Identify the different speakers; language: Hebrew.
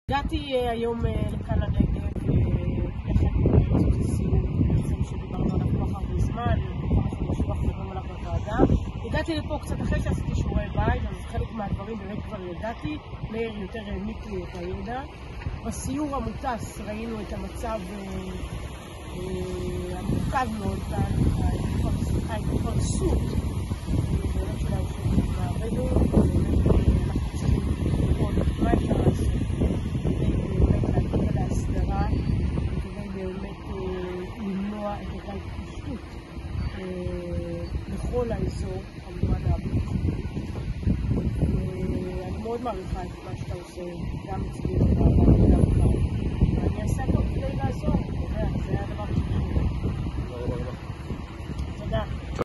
Speaker 1: הגעתי היום לכאן לנגב, יחד עם סיור בעצם שדיברנו עליו כל כך הרבה זמן, כמה חודשים אחרונים עליו בוועדה. הגעתי לפה קצת אחרי שעשיתי שיעורי בית, אז חלק מהדברים באמת כבר ידעתי, מאיר יותר העמיק לי את הידע. בסיור המוטס ראינו את המצב המורכב מאוד כאן, ההתפרסות באמת של היישובים הבדואים, אנחנו צריכים לראות מה אפשר לעשות למנוע את אותה התפשטות בכל האזור, כמובן הבלתי. אני מאוד מעריכה את מה שאתה עושה, גם אצלי בוועדה וגם כאן. ואני אעשה פה כדי לעזור.